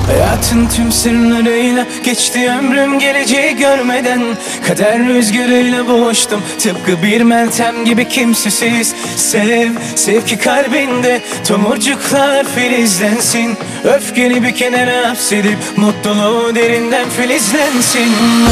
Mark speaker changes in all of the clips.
Speaker 1: Hayatın tüm sırlarıyla geçti ömrüm, geleceği görmeden. Kader rüzgarıyla boğuştum, tıpkı bir Meltem gibi kimsesiz. Sev, sev ki kalbinde tomurcuklar filizlensin. Öfkeni bir kenara hapsedip mutluluğu derinden filizlensin.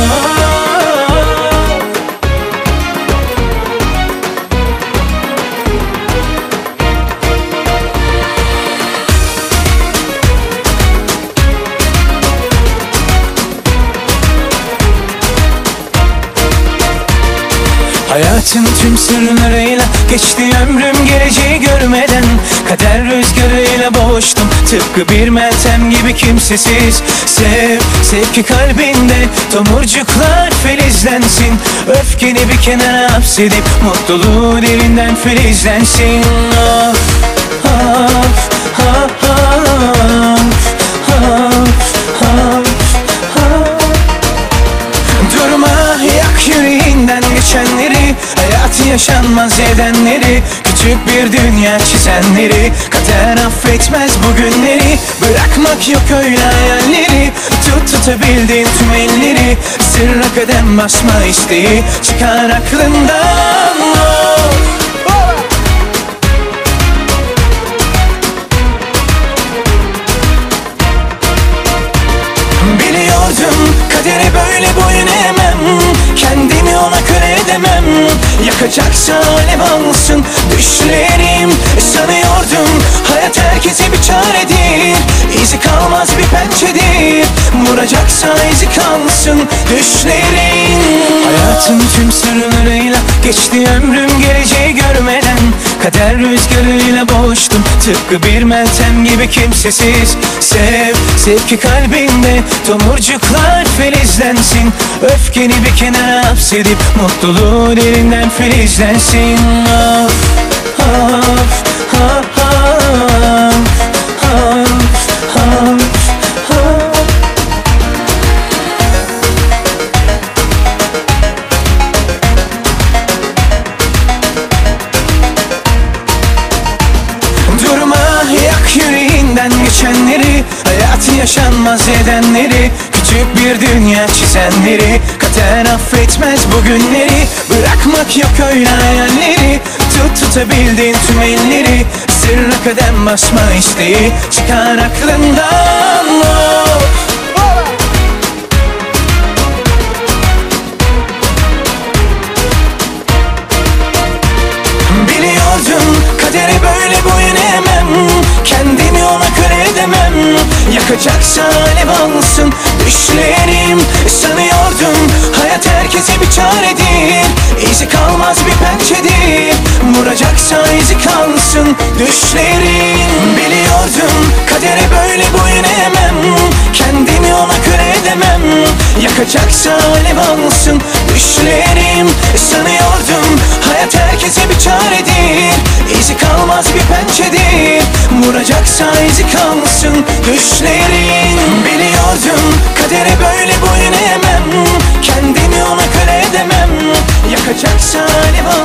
Speaker 1: Hayatın tüm sırlarıyla geçti ömrüm, geleceği görmeden. Kader rüzgarıyla boğuştum, tıpkı bir Meltem gibi kimsesiz. Sev, sev ki kalbinde tomurcuklar filizlensin. Öfkeni bir kenara hapsedip mutluluğu derinden filizlensin. Of, of, of, of, of. Durma, yak yüreğinden geçenleri, hayatı yaşanmaz edenleri, küçük bir dünya çizenleri. Kader affetmez bugünleri, bırakmak yok öyle hayalleri. Tutabildiğin tüm elleri, sırra kadem basma isteği çıkar aklından. Biliyordum kadere böyle boyun eğmem, kendimi ona köle edemem. Yakacaksa alev alsın düşlerim. Sanıyordum hayat herkese bir çaredir, İzi kalmaz bir pençedir. Vuracaksa izi kalsın düşlerin. Hayatın tüm sırlarıyla geçti ömrüm, geleceği görmeden. Kader rüzgarıyla boğuştum, tıpkı bir Meltem gibi kimsesiz. Sev, sev ki kalbinde tomurcuklar filizlensin. Öfkeni bir kenara hapsedip mutluluğu derinden filizlensin. Of, of, of, of, of, of. Durma, yak yüreğinden geçenleri, hayatı yaşanmaz edenleri, küçük bir dünya çizenleri. Kader affetmez bugünleri, bırakmak yok öyle hayalleri. Tutabildiğin tüm elleri, sırra kadem basma isteği çıkar aklından. Biliyordum kadere böyle boyun eğmem, kendimi ona köle edemem. Yakacaksa alev alsın düşlerim. Sanıyordum hayat herkese bir çaredir, İzi kalmaz bir pençedir. Vuracaksa izi kalsın düşlerin. Biliyordum kadere böyle boyun eğmem, kendimi ona köle edemem. Yakacaksa alev alsın düşlerim. Sanıyordum hayat herkese bir çaredir, İzi kalmaz bir pençedir. Vuracaksa izi kalsın düşlerin. Biliyordum kadere böyle boyun eğmem, kendimi ona köle edemem. Yakacaksa alev alsın